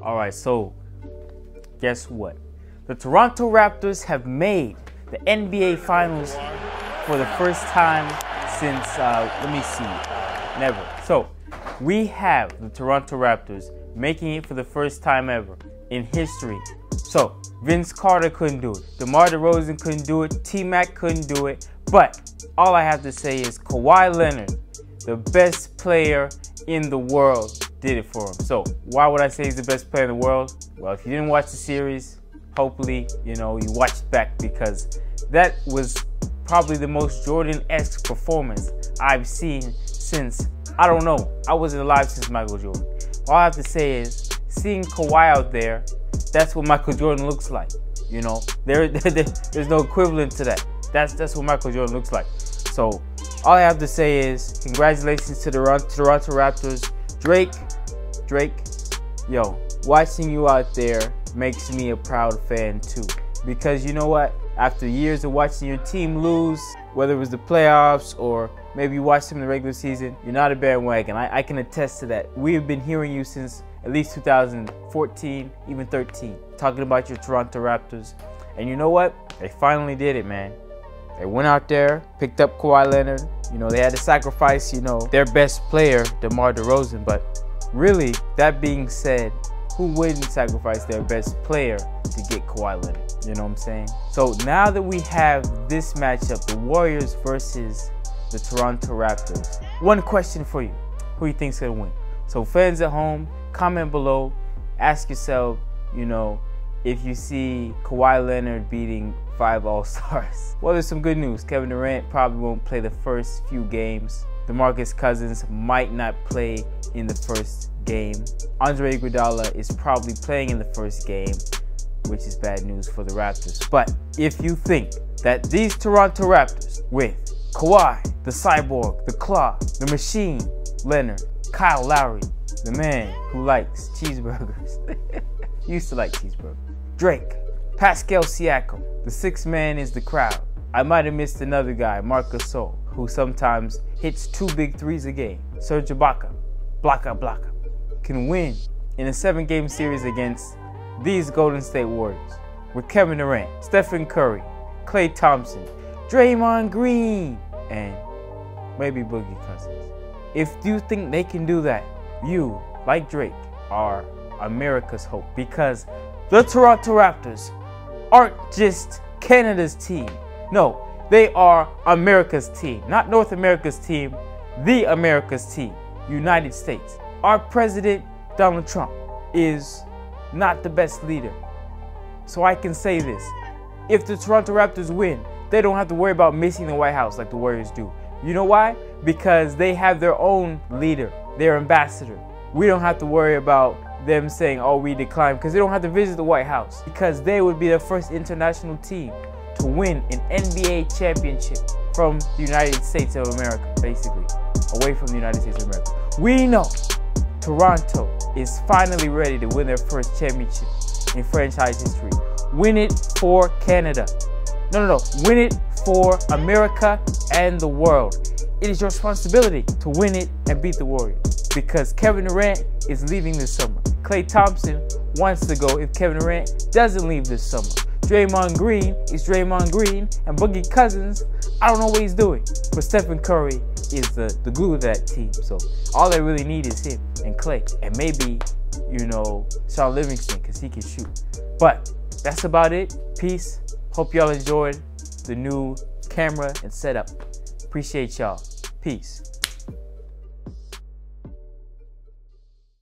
All right, so guess what? The Toronto Raptors have made the NBA Finals for the first time since, let me see, never. So we have the Toronto Raptors making it for the first time ever in history. So Vince Carter couldn't do it. DeMar DeRozan couldn't do it. T-Mac couldn't do it. But all I have to say is Kawhi Leonard, the best player in the world, did it for him. So why would I say he's the best player in the world? Well, if you didn't watch the series, hopefully, you watched back, because that was probably the most Jordan-esque performance I've seen since, I don't know, I wasn't alive since Michael Jordan. All I have to say is, seeing Kawhi out there, that's what Michael Jordan looks like. There's no equivalent to that. That's what Michael Jordan looks like. So all I have to say is, congratulations to the Toronto Raptors. Drake, yo, watching you out there makes me a proud fan too. Because you know what? After years of watching your team lose, whether it was the playoffs or maybe you watched them in the regular season, you're not a bandwagon. I can attest to that. We have been hearing you since at least 2014, even 13, talking about your Toronto Raptors. And you know what? They finally did it, man. They went out there, picked up Kawhi Leonard. They had to sacrifice, their best player, DeMar DeRozan. But really, that being said, who wouldn't sacrifice their best player to get Kawhi Leonard? You know what I'm saying? So now that we have this matchup, the Warriors versus the Toronto Raptors, one question for you. Who do you think's gonna win? So fans at home, comment below. Ask yourself, if you see Kawhi Leonard beating 5 All-Stars. Well, there's some good news. Kevin Durant probably won't play the first few games. DeMarcus Cousins might not play in the first game. Andre Iguodala is probably playing in the first game, which is bad news for the Raptors. But if you think that these Toronto Raptors, with Kawhi, the Cyborg, the Claw, the Machine, Leonard, Kyle Lowry, the man who likes cheeseburgers, used to like cheeseburgers, Drake, Pascal Siakam, the sixth man is the crowd. I might have missed another guy, Marc Gasol, who sometimes hits 2 big threes a game. Serge Ibaka, Blaka, can win in a 7-game series against these Golden State Warriors with Kevin Durant, Stephen Curry, Klay Thompson, Draymond Green, and maybe Boogie Cousins. If you think they can do that, you, like Drake, are America's hope, because the Toronto Raptors aren't just Canada's team. No, they are America's team. Not North America's team, the America's team, United States. Our president, Donald Trump, is not the best leader. So I can say this. If the Toronto Raptors win, they don't have to worry about missing the White House like the Warriors do. You know why? Because they have their own leader, their ambassador. We don't have to worry about them saying, oh, we decline, because they don't have to visit the White House, because they would be the first international team to win an NBA championship from the United States of America, basically, away from the United States of America. We know Toronto is finally ready to win their first championship in franchise history. Win it for Canada. No. Win it for America and the world. It is your responsibility to win it and beat the Warriors, because Kevin Durant is leaving this summer. Klay Thompson wants to go if Kevin Durant doesn't leave this summer. Draymond Green is Draymond Green, and Boogie Cousins, I don't know what he's doing. But Stephen Curry is the glue of that team. So all they really need is him and Klay, and maybe, Shaun Livingston, because he can shoot. But that's about it. Peace. Hope y'all enjoyed the new camera and setup. Appreciate y'all. Peace.